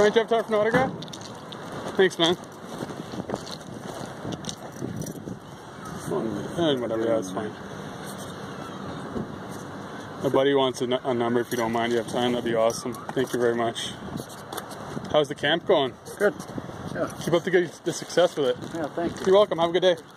mind if you have time for an autograph? Thanks, man. Whatever, yeah, it's fine. My buddy wants a number if you don't mind. You have time, that'd be awesome. Thank you very much. How's the camp going? Good. Yeah. Keep up the success with it. Yeah, thank you. You're welcome. Have a good day.